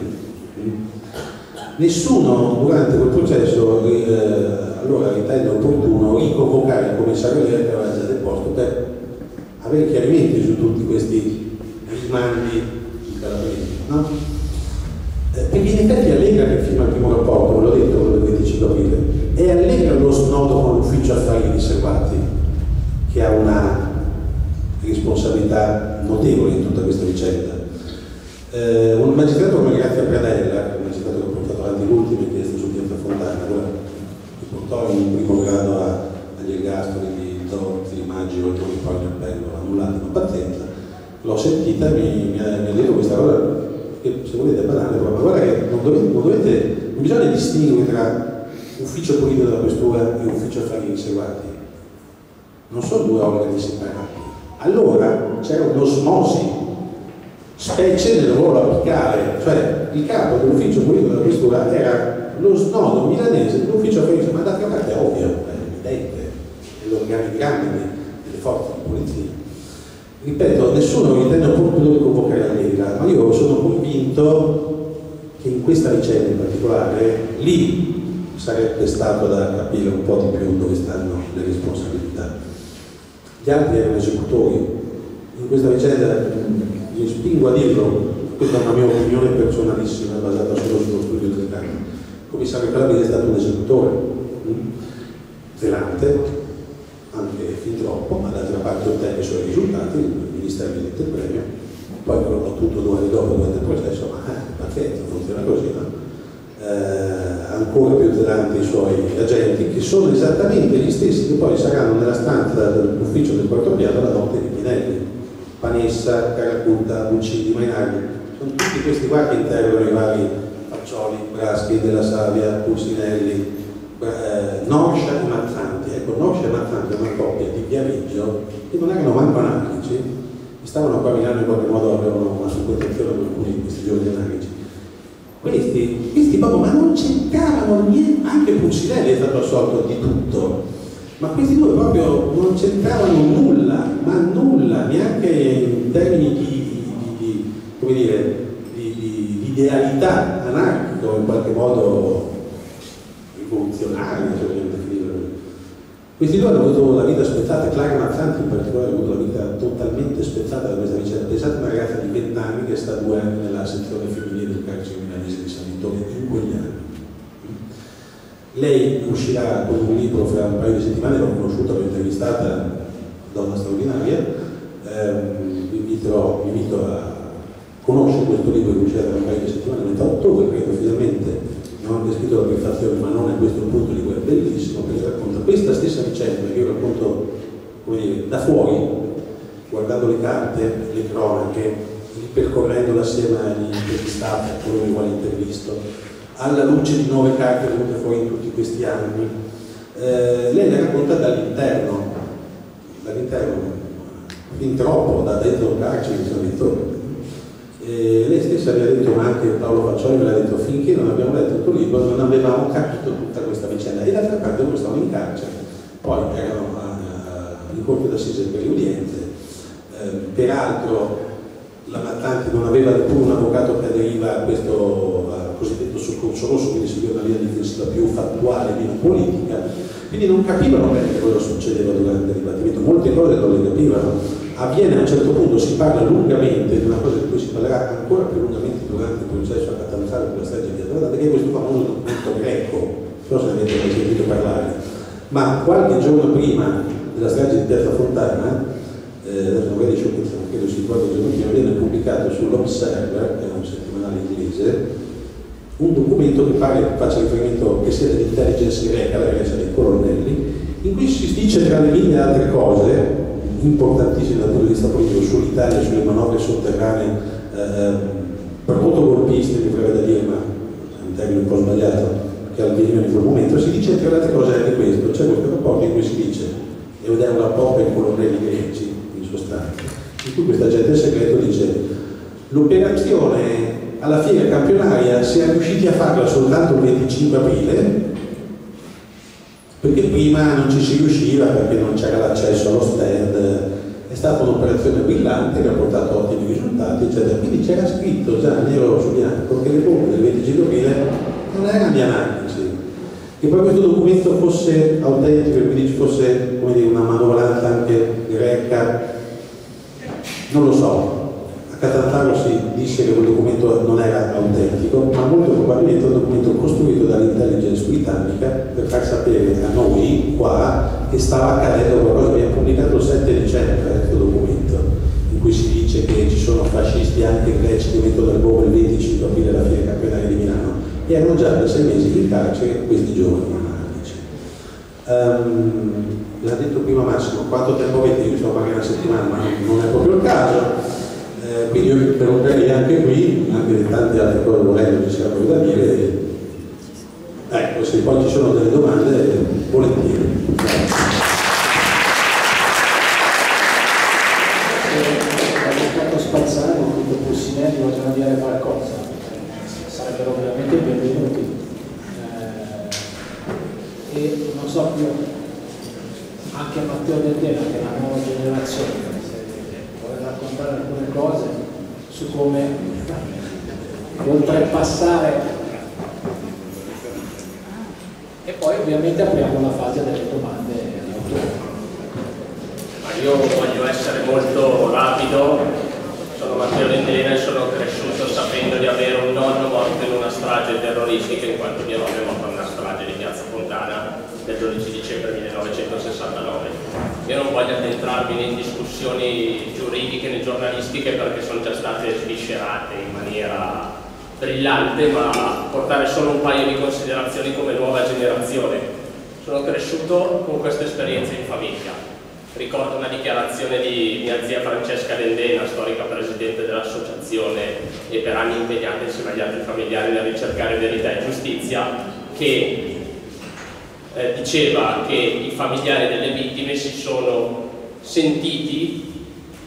Nessuno durante quel processo eh, allora ritenne opportuno riconvocare il commissario Allegra che aveva già deposto per avere chiarimenti su tutti questi rimandi di Calabresi, no? Eh, perché in effetti Allegra che firma il primo rapporto, ve l'ho detto quello del venticinque aprile, è Allegra lo snodo con l'ufficio affari riservati, che ha una responsabilità notevole in tutta questa vicenda. Eh, un magistrato come Grazia Pradella, un magistrato che ha portato avanti l'ultima inchiesta su Piazza Fontana, quella che portò in primo grado a, agli ergastoli di Zorzi, Maggio e poi l'appello annullato con pazienza, l'ho sentita e mi, mi, ha, mi ha detto questa cosa che, se volete, è banale, ma guarda che non dovete, non dovete, non bisogna distinguere tra ufficio politico della questura e ufficio affari riservati, non sono due organi separati. Allora c'era un'osmosi, specie nel ruolo apicale, cioè il capo dell'ufficio politico della questura era lo snodo milanese dell'ufficio affari riservati, ma d'altra parte è ovvio, è evidente, è l'organigramma delle forze di polizia. Ripeto, nessuno ritenne opportuno di convocare la Lega, ma io sono convinto che in questa vicenda in particolare lì sarebbe stato da capire un po' di più dove stanno le responsabilità. Gli altri erano esecutori. In questa vicenda mi spingo a dirlo, questa è una mia opinione personalissima basata solo sullo studio del caso. Il commissario Calabrese è stato un esecutore zelante, anche fin troppo, ma d'altra parte ottenne i suoi risultati, il ministero gli dette il premio, poi però ho tutto due anni dopo durante il processo, ma eh, pazienza, funziona così, no? Eh, ancora più zelanti i suoi agenti, che sono esattamente gli stessi che poi saranno nella stanza dell'ufficio del quarto piano la notte di Pinelli, Panessa, Caracuta, Buccini, Mainardi, sono tutti questi qua che interrogano i vari Faccioli, Braschi, Della Savia, Pulsinelli, eh, Noscia e Mazzanti. Ecco, Noscia e Mazzanti è una coppia di Viareggio che non erano manco anarchici, stavano qua a Milano in qualche modo, avevano una frequentazione con alcuni di questi giorni anarchici. Questi, questi proprio, ma non c'entravano niente, anche Pulsinelli è stato assolto di tutto, ma questi due proprio non c'entravano nulla, ma nulla, neanche in termini di, di, di come dire, di, di, di idealità anarchico, in qualche modo rivoluzionaria, se vogliamo definirlo. Questi due hanno avuto la vita spezzata, Clara Mazzanti in particolare ha avuto la vita totalmente spezzata da questa vicenda. Pensate a una ragazza di venti anni che sta due anni nella sezione femminile del carcere milanese di San Vittore in quegli anni. Lei uscirà con un libro fra un paio di settimane, l'ho conosciuta, l'ho intervistata, donna straordinaria, ehm, vi, invito, vi invito a conoscere questo libro che uscirà tra un paio di settimane, il ventotto ottobre, credo finalmente. Non ho anche scritto la prefazione, ma non è questo il punto di quello, è bellissimo perché racconta questa stessa vicenda che io racconto, come dire, da fuori, guardando le carte, le cronache, ripercorrendola assieme agli intervistati, a coloro i quali intervisto, alla luce di nuove carte venute fuori in tutti questi anni. Eh, lei le racconta dall'interno, dall'interno, fin troppo, da dentro il carcere di San Vittore. E lei stessa mi ha detto, ma anche Paolo Faccioli me l'ha detto, finché non abbiamo letto il tuo libro non avevamo capito tutta questa vicenda, e d'altra parte loro stavano in carcere, poi erano a, a, in corte d'assise per le udienze, eh, peraltro la Mazzanti non aveva neppure un avvocato che aderiva a questo a cosiddetto soccorso rosso, quindi seguiva una linea difensiva più fattuale, meno politica, quindi non capivano bene cosa succedeva durante il dibattimento, molte cose non le capivano. A Viene a un certo punto si parla lungamente di una cosa di cui si parlerà ancora più lungamente durante il processo a Catanzaro per la strage di Adrada, perché è questo famoso documento greco, non so se ne avete mai sentito parlare, ma qualche giorno prima della strage di Piazza Fontana, eh, adesso magari sciocchezza, ma credo si qualche giorno prima, viene pubblicato sull'Observer, che è un settimanale inglese, un documento che pare che faccia riferimento che sia dell'intelligence greca, la Grecia dei colonnelli, in cui si dice tra le linee altre cose importantissime dal punto di vista politico sull'Italia, sulle manovre sotterranee eh, proto-golpiste, mi prevede da dire, ma è un termine un po' sbagliato, che avvenivano in quel momento. Si dice tra le altre cose anche questo, c'è questo rapporto in cui si dice, ed è un rapporto ai colonnelli greci in sostanza, in cui questo agente segreto dice l'operazione alla fiera campionaria si è riusciti a farla soltanto il venticinque aprile, perché prima non ci si riusciva perché non c'era l'accesso allo stand, è stata un'operazione brillante che ha portato ottimi risultati, eccetera. Quindi c'era scritto già nero su bianco che le bombe del venticinque aprile non erano di anarchici, che poi questo documento fosse autentico e quindi ci fosse, come dire, una manovalanza anche greca, non lo so. A Catanzaro si disse che quel documento non era autentico, ma molto probabilmente è un documento costruito dall'intelligence britannica per far sapere a noi qua che stava accadendo qualcosa. Abbiamo pubblicato il sette dicembre questo documento, in cui si dice che ci sono fascisti anche greci che mettono dal Bovo il venticinque aprile alla fine campionaria di Milano, e erano già da sei mesi in carcere questi giovani. Um, l'ha detto prima Massimo, quanto tempo avete? Io so magari una settimana, ma non è proprio il caso, eh, quindi io interromperei anche qui, anche tante altre cose volendo ci sia proprio da dire. Ecco, se poi ci sono delle domande, volentieri. L'avvocato Spazzani, il Pussinelli vogliono dire qualcosa, sarebbero veramente benvenuti. E non so più, anche Matteo Dendena, che è la nuova generazione, se vuole raccontare alcune cose su come oltrepassare. E poi ovviamente apriamo la fase delle domande all'autore. Ma io voglio essere molto rapido. Sono Matteo Dendena e sono cresciuto sapendo di avere un nonno morto in una strage terroristica, in quanto mio nonno è morto in una strage di Piazza Fontana del dodici dicembre millenovecentosessantanove. Io non voglio addentrarmi né in discussioni giuridiche né giornalistiche perché sono già state sviscerate in maniera brillante, ma portare solo un paio di considerazioni come nuova generazione. Sono cresciuto con questa esperienza in famiglia. Ricordo una dichiarazione di mia zia Francesca Dendena, storica presidente dell'associazione e per anni impegnata insieme agli altri familiari nel ricercare verità e giustizia, che eh, diceva che i familiari delle vittime si sono sentiti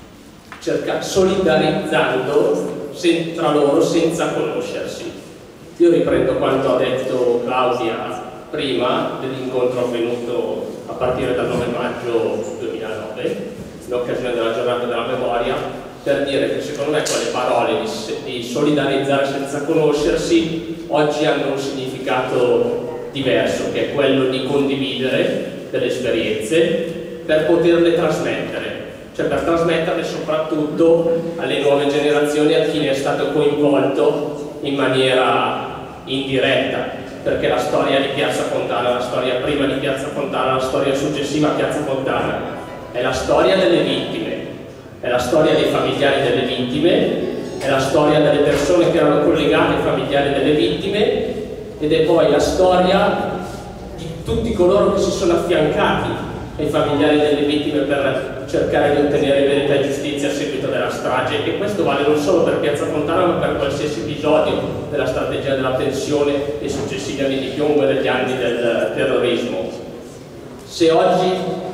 cerca, solidarizzando sen tra loro senza conoscersi. Io riprendo quanto ha detto Claudia prima dell'incontro avvenuto a partire dal nove maggio duemilanove, in occasione della giornata della memoria, per dire che secondo me quelle parole di, di solidarizzare senza conoscersi oggi hanno un significato diverso, che è quello di condividere delle esperienze per poterle trasmettere, cioè per trasmetterle soprattutto alle nuove generazioni, a chi ne è stato coinvolto in maniera indiretta, perché la storia di Piazza Fontana, la storia prima di Piazza Fontana, la storia successiva a Piazza Fontana è la storia delle vittime, è la storia dei familiari delle vittime, è la storia delle persone che erano collegate ai familiari delle vittime, ed è poi la storia di tutti coloro che si sono affiancati ai familiari delle vittime per cercare di ottenere verità e giustizia a seguito della strage. E questo vale non solo per Piazza Fontana, ma per qualsiasi episodio della strategia della tensione dei successivi anni di piombo e degli anni del terrorismo. Se oggi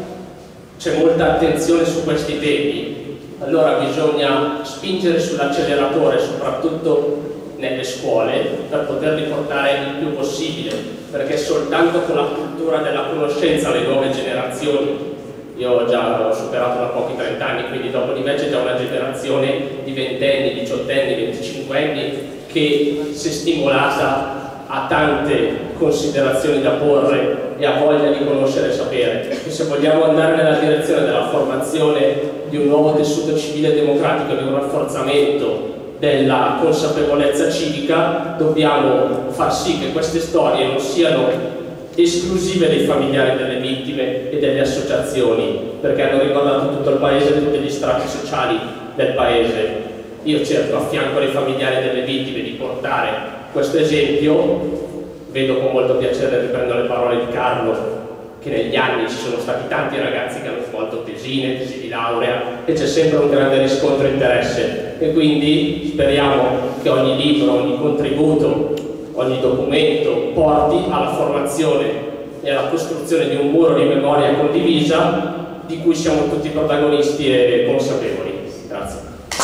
c'è molta attenzione su questi temi, allora bisogna spingere sull'acceleratore, soprattutto nelle scuole, per poterli portare il più possibile, perché soltanto con la cultura della conoscenza le nuove generazioni, io già ho superato da pochi trent'anni, quindi dopo di me c'è già una generazione di ventenni, diciottenni, venticinquenni che, se stimolata, ha tante considerazioni da porre e ha voglia di conoscere e sapere. E se vogliamo andare nella direzione della formazione di un nuovo tessuto civile e democratico, di un rafforzamento della consapevolezza civica, dobbiamo far sì che queste storie non siano esclusive dei familiari delle vittime e delle associazioni, perché hanno riguardato tutto il paese e tutti gli strati sociali del paese. Io cerco, a fianco dei familiari delle vittime, di portare questo esempio. Vedo con molto piacere, riprendo le parole di Carlo, che negli anni ci sono stati tanti ragazzi che hanno svolto tesine, tesi di laurea, e c'è sempre un grande riscontro e interesse, e quindi speriamo che ogni libro, ogni contributo, ogni documento porti alla formazione e alla costruzione di un muro di memoria condivisa di cui siamo tutti protagonisti e consapevoli. Grazie.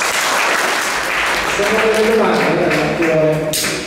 Sono delle domande,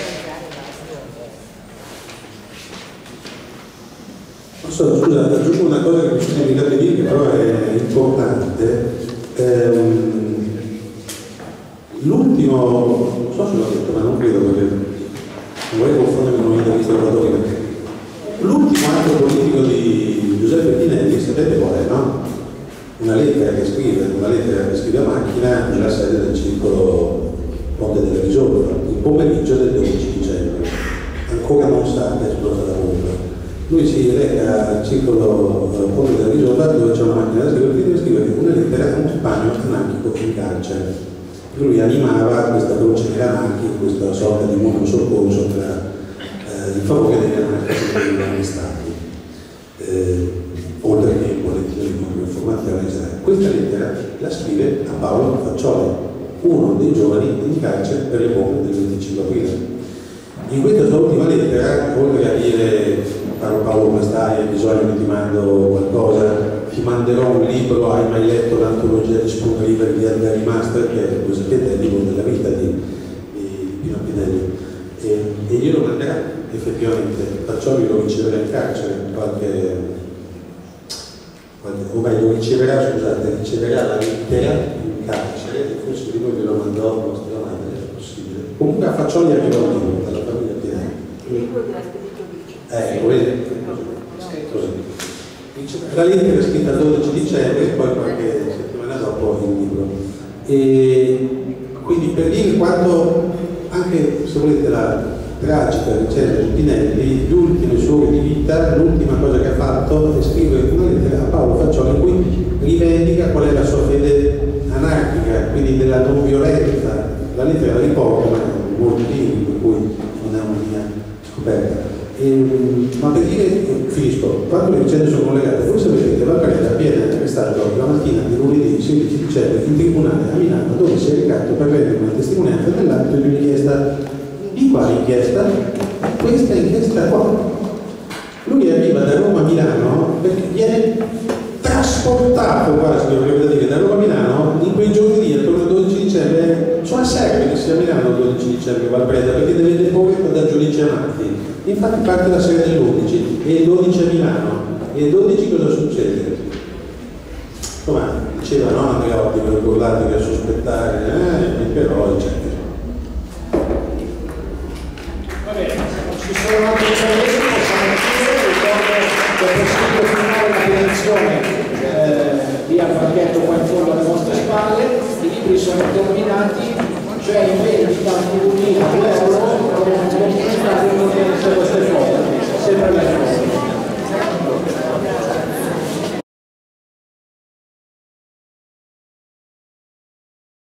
Scusa, aggiungo una cosa che mi sono dimenticato di dire, che però è importante. Ehm, L'ultimo, non so se l'ho detto, ma non credo, perché non vorrei confondermi con un'intervista lavoratori, perché l'ultimo atto politico di Giuseppe Tinelli, sapete qual è, no? Una lettera che scrive, una lettera che scrive a macchina nella sede del circolo Ponte della Risorsa, il pomeriggio del dodici dicembre. Ancora non sa che è esplosa la bomba. Lui si reca al circolo Ponte della Risorsa, dove c'è una macchina da scrivere, e deve scrivere una lettera a un compagno anarchico in carcere. Lui animava questa croce dei Ranacchi, questa sorta di mondo soccorso tra eh, il favore dei Ranacchi che venivano stati, eh, oltre che in politiche di informazione in Israele. Questa lettera la scrive a Paolo Faccioli, uno dei giovani in carcere per le bombe del venticinque aprile. In questa sua ultima lettera, oltre a dire caro Paolo Mastai, hai bisogno che ti mando qualcosa, ti manderò un libro, hai mai letto l'antologia di spunti liberi di Gary Master, che voi sapete è il libro della vita di, di Pino Pinelli, e, e glielo manderà effettivamente, perciò lo riceverà in carcere qualche, qualche o meglio riceverà, scusate, riceverà la lettera in carcere, e forse il libro glielo mandò a vostra madre, è possibile. Comunque a Faccioli arriva un libro dalla famiglia Pinelli. Il libro della speditrice. Eh, vedete? Così. La lettera è scritta il dodici dicembre e poi qualche settimana dopo il libro. E quindi per dire quanto, anche se volete, la tragica vicenda di Pinelli, l'ultime sue ore di vita, l'ultima cosa che ha fatto è scrivere una lettera a Paolo Faccioli in cui rivendica qual è la sua fede anarchica, quindi della non violenza. La lettera la riporta, ma molti libri, per cui non è una mia scoperta. E, ma per dire, finisco, quando le vicende sono collegate, voi sapete che Valcaretta viene arrestato la mattina di lunedì sedici dicembre in tribunale a Milano, dove si è recato per rendere una testimonianza nell'ambito di un'inchiesta. Di quale inchiesta? Questa inchiesta qua. Lui arriva da Roma a Milano perché viene trasportato quasi, dovrebbe dire, da Roma a Milano in quei giorni lì, attorno al dodici dicembre, sono a Serra che sia a Milano il dodici dicembre Valpreda, perché deve deporre da giudici amati. Infatti parte la sera dell'undici e il dodici a Milano. E il dodici cosa succede? Insomma, diceva no Andreotti, vi ricordate che a sospettare, eh, però eccetera. Va bene, ci sono altri interventi, possiamo chiudere, ricordo che è possibile firmare la petizione eh, via pacchetto qua in fondo alle vostre spalle, i libri sono terminati, cioè in vendita a due euro